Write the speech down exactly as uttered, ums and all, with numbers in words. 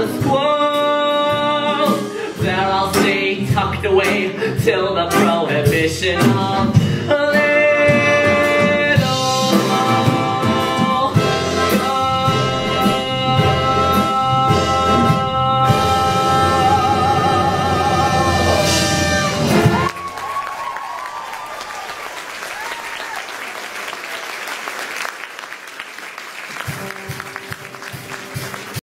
the squall. There I'll stay tucked away till the prohibition of